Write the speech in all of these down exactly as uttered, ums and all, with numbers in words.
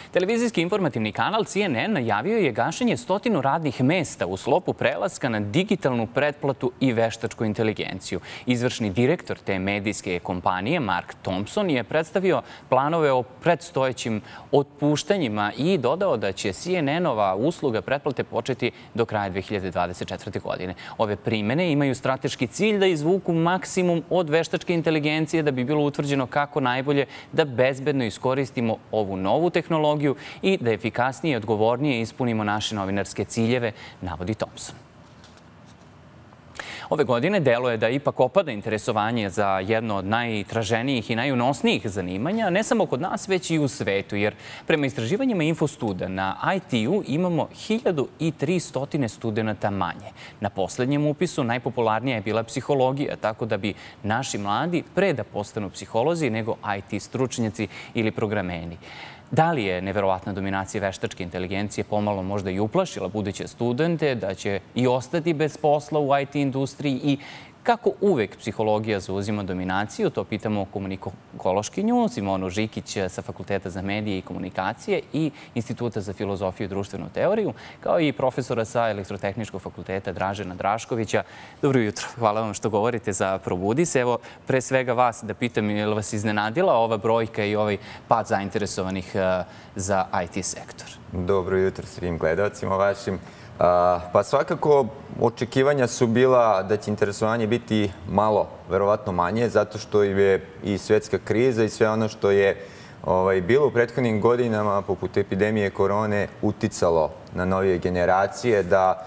Televizijski informativni kanal C N N najavio je gašenje stotinu radnih mesta u sklopu prelaska na digitalnu pretplatu i veštačku inteligenciju. Izvršni direktor te medijske kompanije, Mark Thompson, je predstavio planove o predstojećim otpuštanjima i dodao da će C N N-ova usluga pretplate početi do kraja dve hiljade dvadeset četvrte. godine. Ove primene imaju strateški cilj da izvuku maksimum od veštačke inteligencije da bi bilo utvrđeno kako najbolje da bezbedno iskoristimo ovu novu tehnologiju i da efikasnije i odgovornije ispunimo naše novinarske ciljeve, navodi Thompson. Ove godine deluje da ipak opada interesovanje za jedno od najtraženijih i najunosnijih zanimanja, ne samo kod nas, već i u svetu, jer prema istraživanjima Infostuda na I T-u imamo hiljadu tristo studenta manje. Na poslednjem upisu najpopularnija je bila psihologija, tako da bi naši mladi pre da postanu psiholozi nego I T stručnjaci ili programeri. Da li je neverovatna dominacija veštačke inteligencije pomalo možda i uplašila buduće studente da će i ostati bez posla u I T industriji i kako uvek psihologija zauzima dominaciju? To pitamo komunikološkinju Simonu Žikić sa Fakulteta za medije i komunikacije i Instituta za filozofiju i društvenu teoriju, kao i profesora sa Elektrotehničkog fakulteta Dražena Draškovića. Dobro jutro. Hvala vam što govorite za Probudi se. Evo, pre svega vas da pitam, je li vas iznenadila ova brojka i ovaj pad zainteresovanih za I T sektor? Dobro jutro svim gledalcima vašim. Pa svakako očekivanja su bila da će interesovanje biti malo, verovatno manje, zato što je i svetska kriza i sve ono što je bilo u prethodnim godinama, poput epidemije korone, uticalo na novije generacije da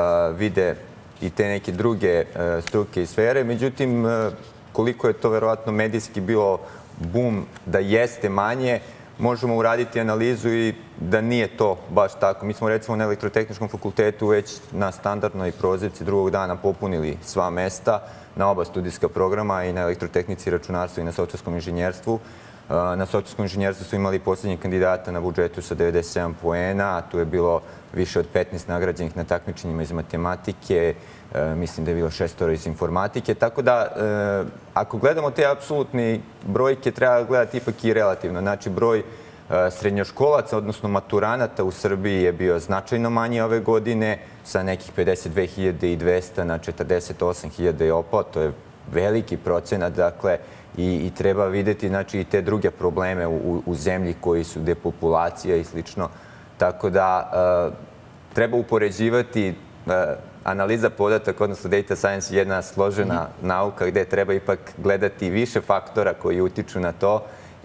vide i te neke druge struke i sfere. Međutim, koliko je to verovatno medijski bilo bum da jeste manje, možemo uraditi analizu i da nije to baš tako. Mi smo recimo na Elektrotehničkom fakultetu već na standardnoj prozivci drugog dana popunili sva mesta na oba studijska programa, i na elektrotehnici, računarstvu i na softverskom inženjerstvu. Na softverskom inženjerstvu su imali posljednjih kandidata na budžetu sa devedeset sedam poena, a tu je bilo više od petnaest nagrađenih na takmičenjima iz matematike, mislim da je bilo šestora iz informatike. Tako da, ako gledamo te apsolutne brojke, treba gledati ipak i relativno. Znači, broj srednjoškolaca, odnosno maturanata u Srbiji je bio značajno manji ove godine, sa nekih pedeset dve hiljade dvesta na četrdeset osam hiljada i opao. To je veliki procenat, dakle, i treba videti i te druge probleme u zemlji koji su depopulacija i slično. Tako da treba upoređivati. Analiza podataka, odnosno data science, je jedna složena nauka gde treba ipak gledati više faktora koji utiču na to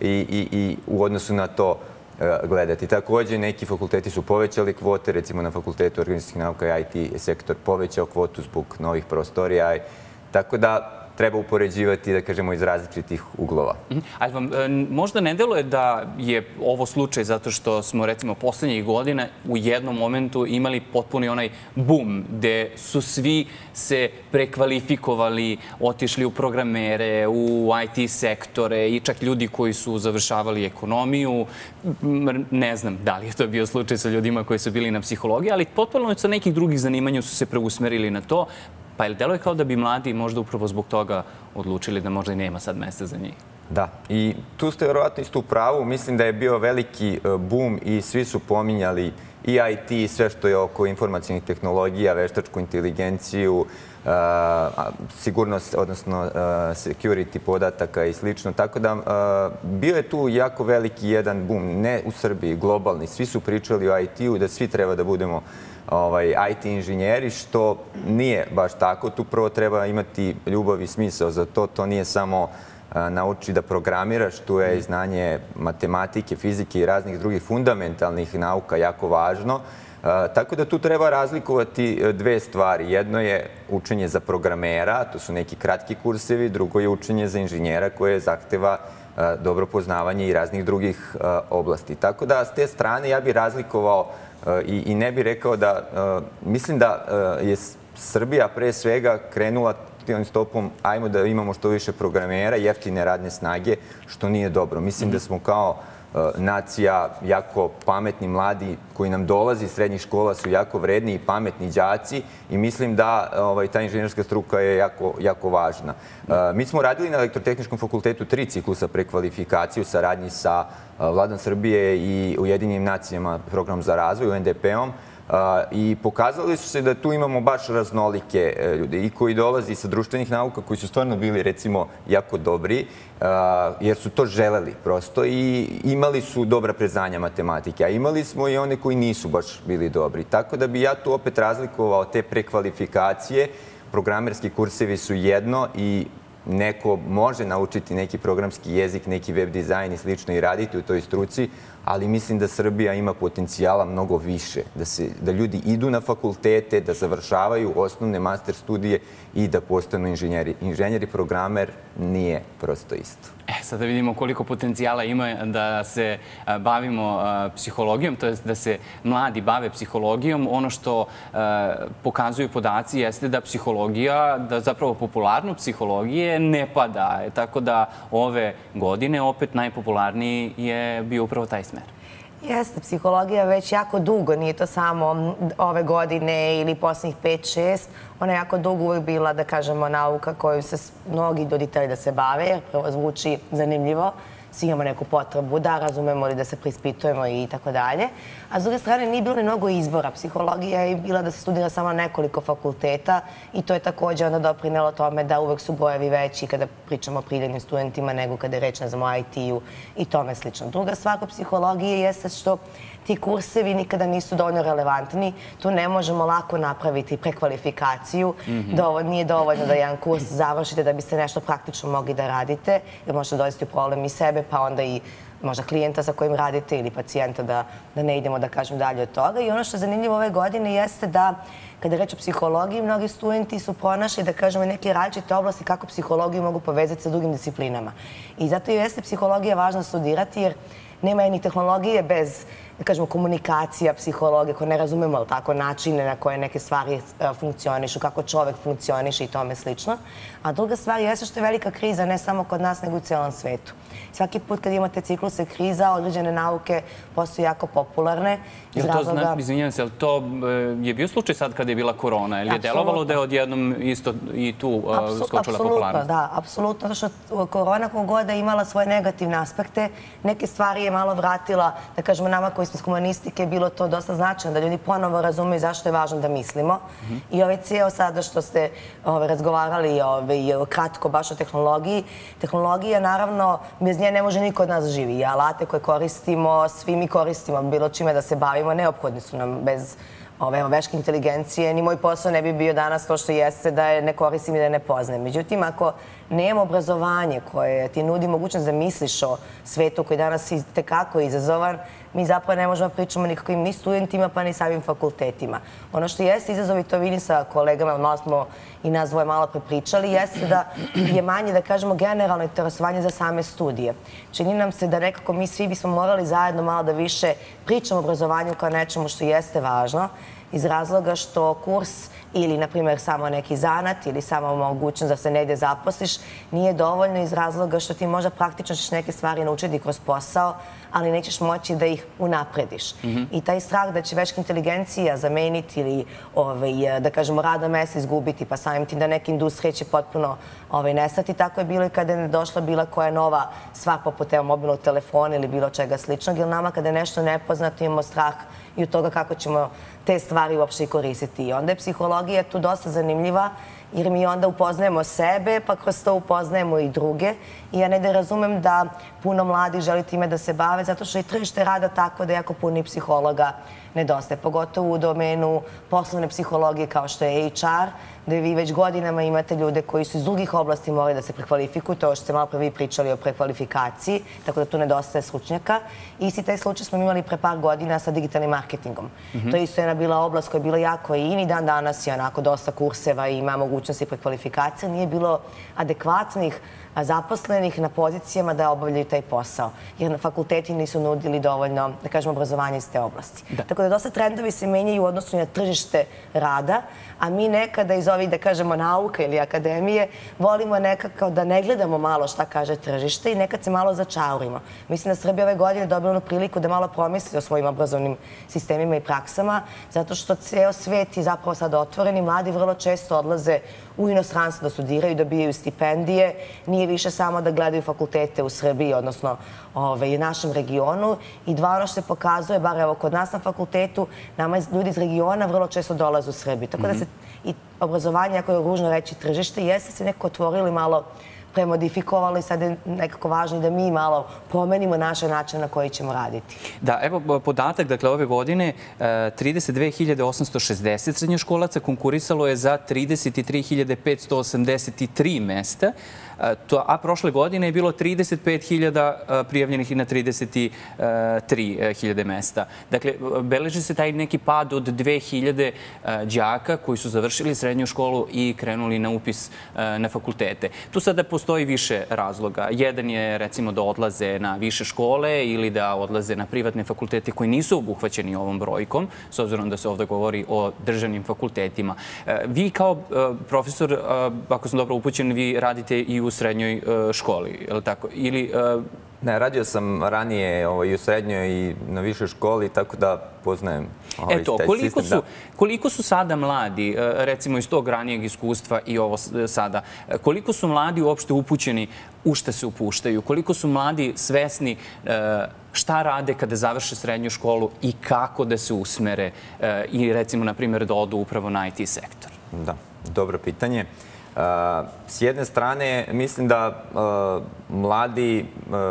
i u odnosu na to gledati. Također, neki fakulteti su povećali kvote, recimo na Fakultetu organizacijskih nauka i I T sektor povećao kvotu zbog novih prostorija. Tako da treba upoređivati, da kažemo, iz različitih uglova. Ali vam možda ne deluje da je ovo slučaj zato što smo, recimo, poslednjih godina u jednom momentu imali potpuni onaj bum gde su svi se prekvalifikovali, otišli u programere, u I T sektore i čak ljudi koji su završavali ekonomiju. Ne znam da li je to bio slučaj sa ljudima koji su bili na psihologiji, ali potpuno sa nekih drugih zanimanja su se preusmerili na to. Pa je li deluje kao da bi mladi možda upravo zbog toga odlučili da možda i nema sad mesta za njih? Da, i tu ste verovatno isto u pravu. Mislim da je bio veliki bum i svi su pominjali i I T i sve što je oko informacijnih tehnologija, veštačku inteligenciju, sigurnost, odnosno security podataka i slično. Tako da bio je tu jako veliki jedan bum, ne u Srbiji, globalni. Svi su pričali o I T-u, da svi treba da budemo I T inženjeri, što nije baš tako. Tu prvo treba imati ljubav i smisao za to. To nije samo nauči da programiraš, tu je i znanje matematike, fizike i raznih drugih fundamentalnih nauka jako važno. Tako da tu treba razlikovati dve stvari. Jedno je učenje za programera, to su neki kratki kursevi, drugo je učenje za inženjera koje zahteva dobro poznavanje i raznih drugih oblasti. Tako da, s te strane, ja bih razlikovao i ne bih rekao da, mislim da je Srbija pre svega krenula tim stopom, ajmo da imamo što više programera, jeftine radne snage, što nije dobro. Mislim da smo kao nacija jako pametni mladi koji nam dolazi iz srednjih škola su jako vredni i pametni đaci i mislim da ta inženjerska struka je jako važna. Mi smo radili na Elektrotehničkom fakultetu tri ciklusa prekvalifikaciju u saradnji sa Vladom Srbije i Ujedinjenim nacijama program za razvoj, U N D P-om, i pokazali su se da tu imamo baš raznolike ljude i koji dolazi sa društvenih nauka, koji su stvarno bili, recimo, jako dobri, jer su to želeli prosto i imali su dobra preznanja matematike, a imali smo i one koji nisu baš bili dobri. Tako da bi ja tu opet razlikovao te prekvalifikacije. Programerski kursevi su jedno i neko može naučiti neki programski jezik, neki web dizajn i slično i raditi u toj struci, ali mislim da Srbija ima potencijala mnogo više, da, se, da ljudi idu na fakultete, da završavaju osnovne master studije i da postanu inženjeri. Inženjer i programer nije prosto isto. E, sad da vidimo koliko potencijala ima da se bavimo psihologijom, to je da se mladi bave psihologijom. Ono što pokazuju podaci jeste da psihologija, da zapravo popularno psihologije ne pada. Tako da ove godine opet najpopularniji je bio upravo taj smer. Jeste, psihologija već jako dugo, nije to samo ove godine ili posljednjih pet šest. Ona je jako dugo uvijek bila, da kažemo, nauka koju se mnogi roditelji da se bave, jer prvo zvuči zanimljivo. Svi imamo neku potrebu da razumemo ili da se preispitujemo i tako dalje. A s druge strane nije bilo ni mnogo izbora. Psihologija je bila da se studira samo na nekoliko fakulteta i to je također onda doprinelo tome da uvek su brojevi veći kada pričamo o prijavljenim studentima nego kada je reč, ne znam, o I T-u i tome slično. Druga stvar kod psihologije jeste što ti kursevi nikada nisu dovoljno relevantni. Tu ne možemo lako napraviti prekvalifikaciju. Nije dovoljno da jedan kurs završite da biste nešto praktično mogli da radite, jer možete dovesti u problem i sebe, pa onda i možda klijenta sa kojim radite ili pacijenta, da ne idemo, da kažem, dalje od toga. I ono što je zanimljivo ove godine jeste da, kada je reč o psihologiji, mnogi studenti su pronašli, da kažemo, neke različite oblasti kako psihologiju mogu povezati sa drugim disciplinama. I zato jeste psihologija važno studirati, jer nema ni tehnologije bez, da kažemo, komunikacija, psihologije, koje ne razumemo, ali tako, načine na koje neke stvari funkcionišu, kako čovek funkcioniše i tome slično. A druga stvar jeste što je velika kriza, ne samo kod nas, nego u celom svetu. Svaki put kad imate cikluse kriza, određene nauke postaju jako popularne. Izvinjam se, ali to je bio slučaj sad kada je bila korona? Ili je delovalo da je odjednom isto i tu skočila popularnost? Da, apsolutno. Zato što korona kogoda je imala svoje negativne aspekte. Neke stvari je malo vratila, da kažemo, nama koji smo s humanistike, bilo to dosta značajno, da ljudi ponovo razumeju zašto je važno da mislimo. I ovaj cijel sada što ste razgovarali kratko baš o tehnologiji, tehnologija, naravno, bez nje ne može niko od nas živi. I alate koje koristimo, svi mi koristimo, bilo čime da se bavimo, neophodni su nam. Bez ove veške inteligencije ni moj posao ne bi bio danas to što jeste, da je ne koristim i da je ne poznajem. Međutim, ako nema obrazovanje koje ti nudi mogućnost da misliš o svetu koji danas je tekako izazovan, mi zapravo ne možemo pričamo nikakvim ni studentima pa ni samim fakultetima. Ono što jeste izazov, i to vidim sa kolegama, malo smo i nas dvoje malo prepričali, jeste da je manje, da kažemo, generalno interesovanje za same studije. Čini nam se da nekako mi svi bismo morali zajedno malo da više pričamo o obrazovanju kao nečemu što jeste važno, iz razloga što kurs ili, na primjer, samo neki zanat ili samo mogućnost da se negde zaposliš nije dovoljno, iz razloga što ti možda praktično ćeš neke stvari naučiti kroz posao, ali nećeš moći da ih unaprediš. I taj strah da će veška inteligencija zameniti ili, da kažemo, radno mesto izgubiti, pa samim tim da neke industrije će potpuno nestati. Tako je bilo i kada je došla bila koja nova stvar poput mobilnog telefona ili bilo čega sličnog, jer nama kada je nešto nepoznato imamo strah i od toga kako ćemo te stvari uopšte i koristiti. I onda je psihologija tu dosta zanimljiva, jer mi onda upoznajemo sebe, pa kroz to upoznajemo i druge. I ja ne da razumem da puno mladih želi time da se bave, zato što je tržište rada tako da jako puno psihologa nedostaje. Pogotovo u domenu poslovne psihologije kao što je H R, gde vi već godinama imate ljude koji su iz drugih oblasti morali da se prekvalifikuju, to što ste malo pre vi pričali o prekvalifikaciji, tako da tu nedostaje stručnjaka. Isti taj slučaj smo imali pre par godina sa digitalnim marketingom. To je isto jedna bila oblast koja je bila jako i ni dan danas je onako dosta kurseva i ima mogućnosti prekvalifikacije. Nije bilo adekvatnih zaposlenih na pozicijama da obavljaju taj posao, jer na fakulteti nisu nudili dovoljno, da kažemo, obrazovanje iz te oblasti. Tako da dosta trendovi se menjaju u odnosu na tržište rada, a mi nekada iz ovih, da kažemo, nauka ili akademije volimo nekako da ne gledamo malo šta kaže tržište i nekad se malo začaurimo. Mislim da Srbija ove godine dobila onu priliku da malo promisli o svojim obrazovnim sistemima i praksama, zato što ceo svet je zapravo sad otvoren i mladi vrlo često odlaze u inostranstvo da studiraju, dobijaju stipendije. Nije nije više samo da gledaju fakultete u Srbiji, odnosno u našem regionu. I dva, ono što se pokazuje, bar evo kod nas na fakultetu, nama ljudi iz regiona vrlo često dolaze u Srbiju. Tako da se i obrazovanje, ako je ružno reći tržište, jeste se nekako otvorili malo, premodifikovali, sad je nekako važno da mi malo promenimo naše načine na koji ćemo raditi. Da, evo podatak, dakle, ove godine trideset dve hiljade osamsto šezdeset srednjoškolaca konkurisalo je za trideset tri hiljade petsto osamdeset tri mesta, a prošle godine je bilo trideset pet hiljada prijavljenih i na trideset tri hiljade mesta. Dakle, beleži se taj neki pad od dve hiljade đaka koji su završili srednju školu i krenuli na upis na fakultete. Tu sada postoji više razloga. Jedan je, recimo, da odlaze na više škole ili da odlaze na privatne fakultete koji nisu obuhvaćeni ovom brojkom, s obzirom da se ovdje govori o državnim fakultetima. Vi kao profesor, ako sam dobro upućen, vi radite i u srednjoj školi, je li tako? Ili... Ne, radio sam ranije i u srednjoj i na višoj školi, tako da poznajem ovaj sistem. Koliko su sada mladi, recimo iz tog ranijeg iskustva i ovo sada, koliko su mladi uopšte upućeni u šta se upuštaju? Koliko su mladi svesni šta rade kada završe srednju školu i kako da se usmere i recimo, na primjer, da odu upravo na I T sektor? Da, dobro pitanje. S jedne strane, mislim da mladi,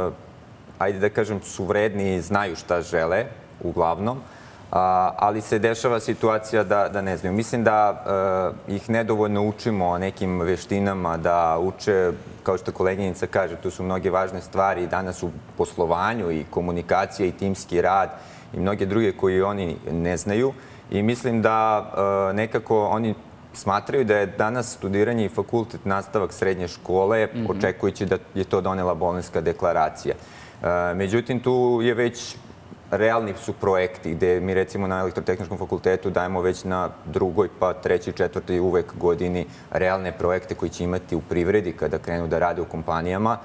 ajde da kažem, su vredni i znaju šta žele, uglavnom, ali se dešava situacija da ne znaju. Mislim da ih nedovoljno učimo o nekim veštinama, da uče, kao što koleginica kaže, tu su mnoge važne stvari danas u poslovanju i komunikacija i timski rad i mnoge druge koje oni ne znaju. I mislim da nekako oni smatraju da je danas studiranje i fakultet nastavak srednje škole, očekujući da je to donela Bolonjska deklaracija. Međutim, tu je već realni su projekti gde mi recimo na Elektrotehničkom fakultetu dajemo već na drugoj, pa trećoj, četvrtoj uvek godini realne projekte koji će imati u privredi kada krenu da rade u kompanijama.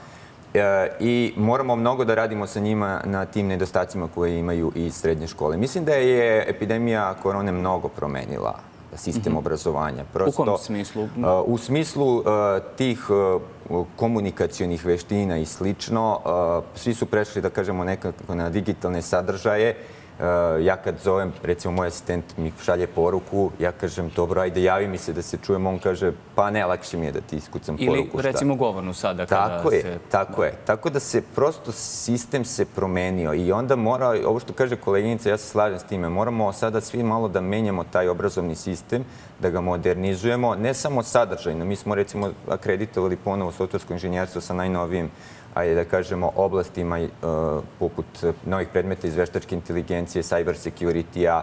I moramo mnogo da radimo sa njima na tim nedostacima koje imaju i srednje škole. Mislim da je epidemija korone mnogo promenila sistem obrazovanja. U kom smislu? U smislu tih komunikacionih veština i slično. Svi su prešli, da kažemo, nekako na digitalne sadržaje. Ja kad zovem, recimo, moj asistent mi šalje poruku, ja kažem, dobro, ajde, javi mi se da se čujem. On kaže, pa ne, lakše mi je da ti iskucam poruku. Ili, recimo, govornu sada. Tako je, tako je. Tako da se prosto sistem se promenio i onda mora, ovo što kaže koleginica, ja se slažem s time, moramo sada svi malo da menjamo taj obrazovni sistem, da ga modernizujemo, ne samo sadržajno. Mi smo, recimo, akreditovali ponovo softversko inženjerstvo sa najnovijim, ajde da kažemo, oblastima poput novih predmeta iz veštačke inteligencije, cyber security-a,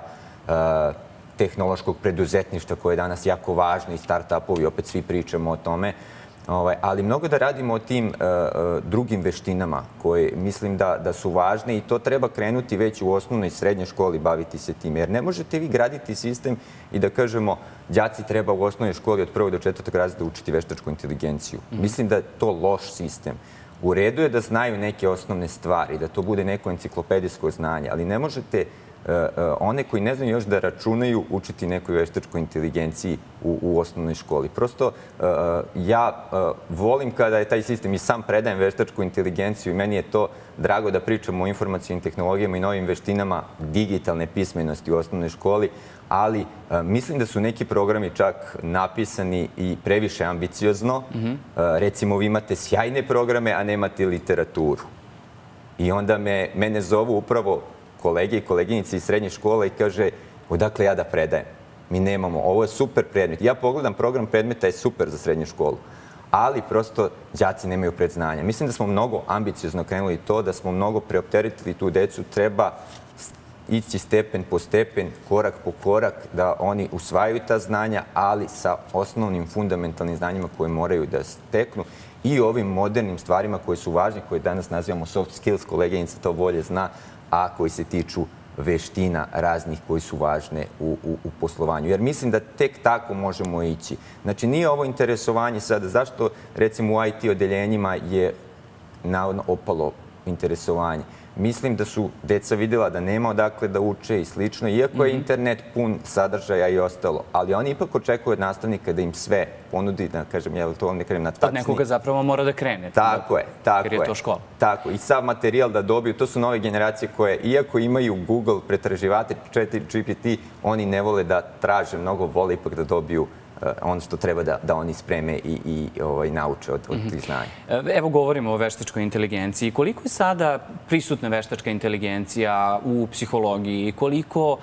tehnološkog preduzetništva koje je danas jako važno i start-upovi, opet svi pričamo o tome. Ali mnogo da radimo o tim drugim veštinama koje mislim da su važne i to treba krenuti već u osnovnoj i srednjoj školi baviti se tim. Jer ne možete vi graditi sistem i da kažemo đaci treba u osnovnoj školi od prvog do četvrtog razreda učiti veštačku inteligenciju. Mislim da je to loš sistem. U redu je da znaju neke osnovne stvari, da to bude neko enciklopedijsko znanje, ali ne možete one koji ne znaju još da računaju učiti nekoj veštačkoj inteligenciji u osnovnoj školi. Prosto ja volim kada je taj sistem i sam predajem veštačku inteligenciju i meni je to drago da pričamo o informacijnim tehnologijama i novim veštinama digitalne pismenosti u osnovnoj školi, ali mislim da su neki programi čak napisani i previše ambiciozno. Recimo, vi imate sjajne programe, a nemate literaturu. I onda mene zovu upravo kolege i koleginice iz srednje škole i kaže odakle ja da predajem. Mi nemamo, ovo je super predmet. Ja pogledam program predmeta, je super za srednju školu, ali prosto đaci nemaju predznanja. Mislim da smo mnogo ambiciozno krenuli to, da smo mnogo preopteretili tu decu. Treba ići stepen po stepen, korak po korak, da oni usvajaju ta znanja, ali sa osnovnim fundamentalnim znanjima koje moraju da steknu i ovim modernim stvarima koje su važne, koje danas nazivamo soft skills, koleginica to bolje zna, a koji se tiču veština raznih koji su važne u poslovanju. Jer mislim da tek tako možemo ići. Znači, nije ovo interesovanje sada. Zašto, recimo, u I T odeljenjima je navodno opalo interesovanje? mislim da su deca vidjela da nema odakle da uče i slično, iako je internet pun sadržaja i ostalo. Ali oni ipak očekuju od nastavnika da im sve ponudi, da kažem, ja to ne kažem na tačni... Od nekoga zapravo mora da krene. Tako je, tako je. Jer je to škola. Tako, i sav materijal da dobiju, to su nove generacije koje, iako imaju Google pretraživače, Chat G P T, oni ne vole da traže mnogo, vole ipak da dobiju ono što treba da oni spreme i nauče od tih znanja. Evo govorimo o veštačkoj inteligenciji. Koliko je sada prisutna veštačka inteligencija u psihologiji? Koliko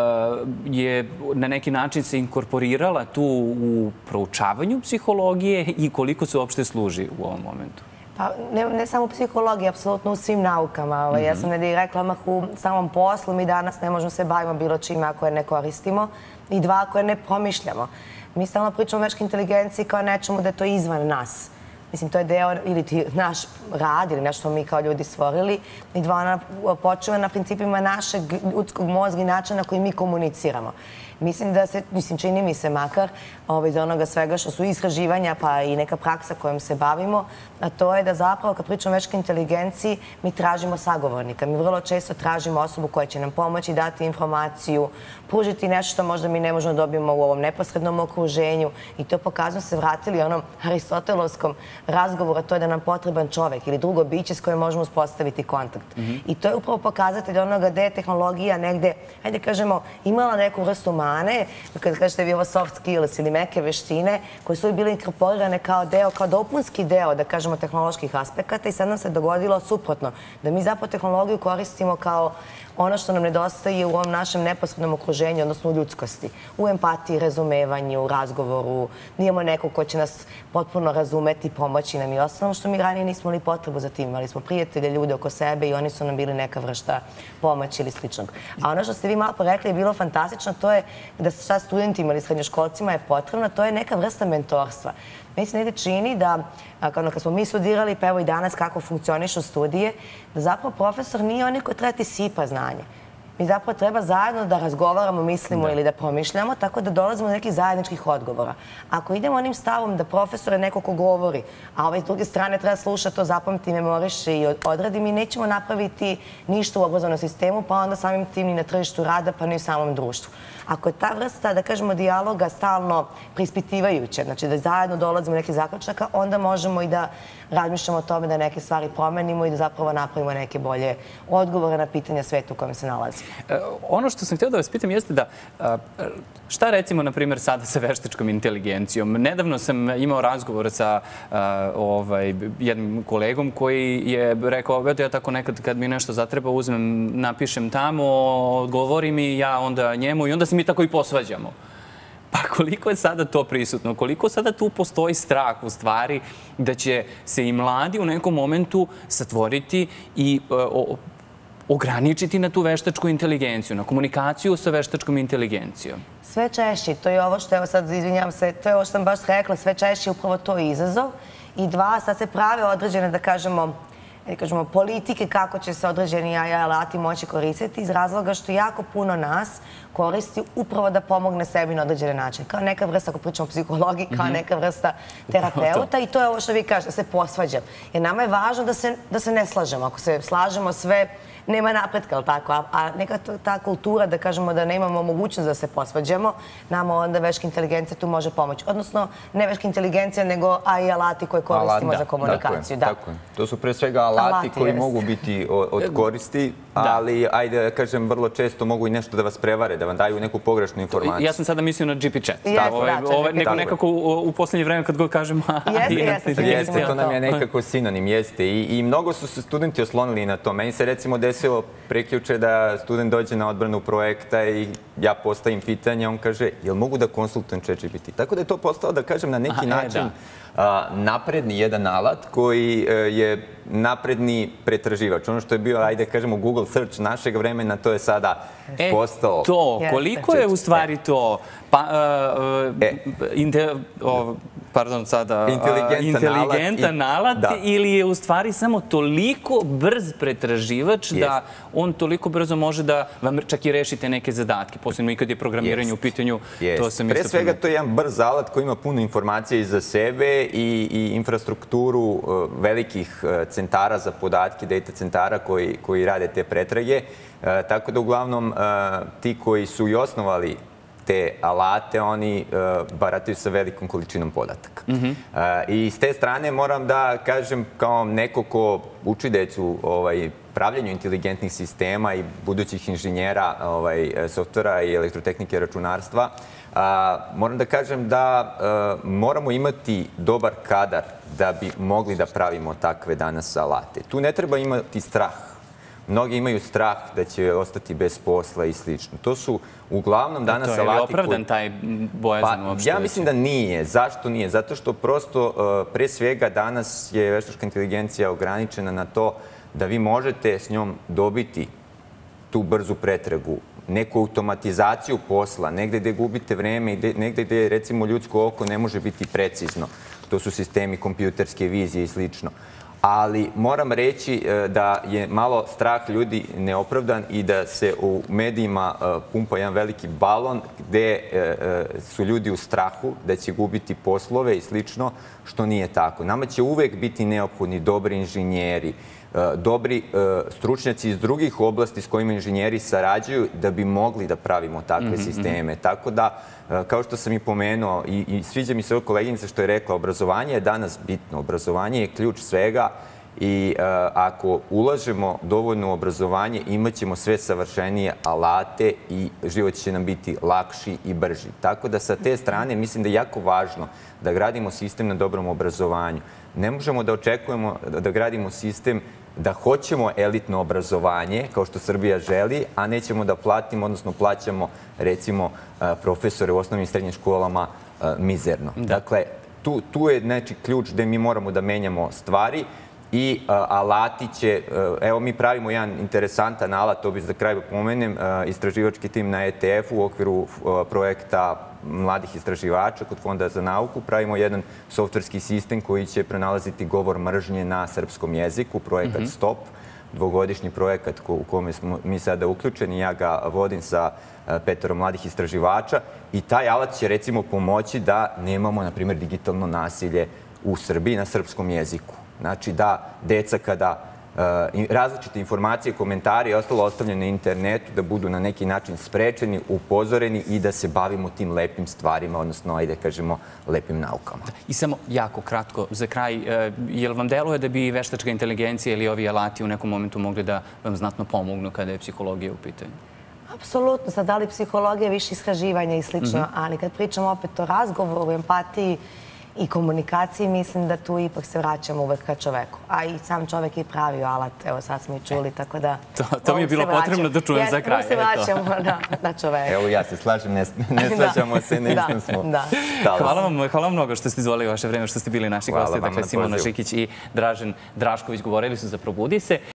je na neki način se inkorporirala tu u proučavanju psihologije i koliko se uopšte služi u ovom momentu? Pa ne samo u psihologiji, apsolutno u svim naukama. Ja sam ne rekla odmah u samom poslu, mi danas ne možemo se bavimo bilo čime ako je ne koristimo i dva ako je ne pomišljamo. Mi stalno pričamo o veštačkoj inteligenciji kao nečemu da je to izvan nas. Mislim, to je deo ili naš rad ili nešto mi kao ljudi stvorili. I dva, ona počeva na principima našeg ljudskog mozga i načina na koji mi komuniciramo. Mislim da se, mislim, čini mi se makar iz onoga svega što su istraživanja pa i neka praksa kojom se bavimo, a to je da zapravo kad pričamo o veštačkoj inteligenciji mi tražimo sagovornika. Mi vrlo često tražimo osobu koja će nam pomoći, dati informaciju, pružiti nešto što možda mi ne možemo dobijemo u ovom neposrednom okruženju i to pokazuje se vratili onom aristotelovskom razgovoru, a to je da nam potreban čovek ili drugo biće s kojim možemo uspostaviti kontakt. I to je upravo pokazatelj onoga gde je tehnologija negde, hajde kažemo, imala neku vrstu mane, kada kažete vi ovo soft skills ili meke veštine, koje su bile inkorporirane kao deo, kao dopunski deo, da kažemo, tehnoloških aspekata i sad nam se dogodilo suprotno, da mi zapravo tehnologiju koristimo kao ono što nam nedostaje u ovom našem neposrednom okruženju, odnosno u ljudskosti, u empatiji, razumevanju, u razgovoru. Nijemo neko ko će nas potpuno razumeti, pomoći nam i ostalo, što mi ranije nismo imali potrebu za tim. Imali smo prijatelje, ljude oko sebe i oni su nam bili neka vrsta pomoći ili sličnog. A ono što ste vi malo porekli je bilo fantastično, to je da šta studentima ili srednjoškolcima je potrebno, to je neka vrsta mentorstva. Meni se negde čini da, kad smo mi studirali, pa evo i danas kako funkcionišu studije, da zapravo profesor nije onaj ko treba ti sipa znanje. Mi zapravo treba zajedno da razgovaramo, mislimo ili da promišljamo, tako da dolazimo do nekih zajedničkih odgovora. Ako idemo onim stavom da profesor je neko ko govori, a ovaj s druge strane treba slušati, to zapamti, memoriše i odradi, mi nećemo napraviti ništa u obrazovnom sistemu, pa onda samim tim ni na tržištu rada, pa ni u samom društvu. Ako je ta vrsta, da kažemo, dijaloga stalno preispitivajuća, znači da zajedno dolazimo do nekih zaključaka, onda možemo i da razmišljamo o tome da neke stvari promenimo i da zapravo napravimo neke bolje odgovore na pitanja sveta u kojem se nalazi. Ono što sam htjela da vas pitam jeste da šta recimo, na primjer, sada sa veštačkom inteligencijom? Nedavno sam imao razgovor sa jednim kolegom koji je rekao, eto ja tako nekad kad mi nešto zatreba uzmem, napišem tamo, odgovori mi, ja onda njemu i onda se mi tako i posvađamo. Pa koliko je sada to prisutno? Koliko sada tu postoji strah u stvari da će se i mladi u nekom momentu satvoriti i ograničiti na tu veštačku inteligenciju, na komunikaciju sa veštačkom inteligencijom? Sve češće, to je ovo što, evo sad izvinjam se, to je ovo što sam baš rekla, sve češće je upravo to izazov. I dva, sad se prave određene, da kažemo, kažemo, politike kako će se određeni A I alati moći koristiti iz razloga što jako puno nas koristi upravo da pomogne sebi na određene načine. Kao neka vrsta, ako pričamo o psihologiji, kao neka vrsta terapeuta i to je ovo što vi kažete, da se posvađam. Jer nama je važno da se ne slažemo. Ako se slažemo sve, nema napretka, ali tako? A neka ta kultura, da kažemo da nemamo mogućnost da se posvađamo, nama onda veštačka inteligencija tu može pomoći. Odnosno, ne veštačka inteligencija, nego A I alati koje koristimo za komunikaciju. Tako je. To su pre svega alati koji mogu biti od koristi, ali, ajde da kažem, vrlo često mogu i nešto da vas prevare, da vam daju neku pogrešnu informaciju. Ja sam sada mislio na G P chat. Nekako u poslednje vreme kad god kažem... Jeste, to nam je nekako sinonim, jeste. I mnogo su se studenti oslonili na to. Meni se recimo desilo prekjuče da student dođe na odbranu projekta i ja postavim pitanje, on kaže, jel mogu da konsultujem Chat G P T? Tako da je to postao, da kažem, na neki način napredni jedan alat koji je napredni pretraživač. Ono što je bio, ajde kažemo, Google search našeg vremena, to je sada postao... To, koliko je u stvari to pardon, sada inteligentan alat ili je u stvari samo toliko brz pretraživač da on toliko brzo može da vam čak i rešite neke zadatke, posebno i kad je programiranje u pitanju. Pre svega to je jedan brz alat koji ima puno informacija iza sebe i infrastrukturu velikih centara za podatke, data centara koji rade te pretrage. Tako da uglavnom ti koji su i osnovali te alate, oni barataju sa velikom količinom podataka. I s te strane moram da kažem kao neko ko uči decu pravljenju inteligentnih sistema i budućih inženjera softvera i elektrotehnike i računarstva, moram da kažem da moramo imati dobar kadar da bi mogli da pravimo takve danas alate. Tu ne treba imati strah. Mnogi imaju strah da će ostati bez posla i slično. To su uglavnom danas alati koji... Je li opravdan taj bojazan uopšte? Ja mislim da nije. Zašto nije? Zato što prosto, pre svega, danas je veštačka inteligencija ograničena na to da vi možete s njom dobiti tu brzu pretragu, neku automatizaciju posla, negde gde gubite vreme i negde gde, recimo, ljudsko oko ne može biti precizno. To su sistemi kompjuterske vizije i slično. Ali moram reći da je malo strah ljudi neopravdan i da se u medijima pumpa jedan veliki balon gde su ljudi u strahu da će gubiti poslove i slično, što nije tako. Nama će uvek biti neophodni dobri inženjeri, dobri stručnjaci iz drugih oblasti s kojima inženjeri sarađuju da bi mogli da pravimo takve sisteme. Tako da, kao što sam i pomenuo, i sviđa mi se ovo koleginica što je rekla, obrazovanje je danas bitno. Obrazovanje je ključ svega i ako ulažemo dovoljno u obrazovanje, imat ćemo sve savršenije alate i život će nam biti lakši i brži. Tako da sa te strane mislim da je jako važno da gradimo sistem na dobrom obrazovanju. Ne možemo da očekujemo da gradimo sistem da hoćemo elitno obrazovanje, kao što Srbija želi, a nećemo da platimo, odnosno plaćamo, recimo, profesore u osnovnim i srednjim školama mizerno. Dakle, tu je neki ključ gde mi moramo da menjamo stvari i alati će... Evo, mi pravimo jedan interesantan alat, to bi za kraj pomenem, istraživački tim na E T F-u u okviru projekta mladih istraživača kod Fonda za nauku. Pravimo jedan softverski sistem koji će pronalaziti govor mržnje na srpskom jeziku, projekat STOP, dvogodišnji projekat u kome smo mi sada uključeni. Ja ga vodim sa petorom mladih istraživača i taj alat će, recimo, pomoći da nemamo, na primjer, digitalno nasilje u Srbiji na srpskom jeziku. Znači da deca kada različite informacije, komentari i ostalo ostavljene na internetu da budu na neki način sprečeni, upozoreni i da se bavimo tim lepim stvarima, odnosno, ajde kažemo, lepim naukama. I samo jako kratko, za kraj, je li vam deluje da bi veštačka inteligencija ili ovi alati u nekom momentu mogli da vam znatno pomognu kada je psihologija u pitanju? Apsolutno. Sad, da li psihologija, više istraživanja i slično, ali kad pričamo opet o razgovoru, empatiji i komunikaciji, mislim da tu ipak se vraćamo uvek ka čoveku. A i sam čovek je pravio alat, evo sad smo i čuli, tako da... To mi je bilo potrebno da čujem za kraj. Uvek se vraćamo na čoveka. Evo, ja se slažem, ne slažemo se, ne istom smo. Hvala vam mnogo što ste izvolili vaše vreme, što ste bili naši gosti. Dakle, Simona Šikić i Dražen Drašković govorili su za Probudi se.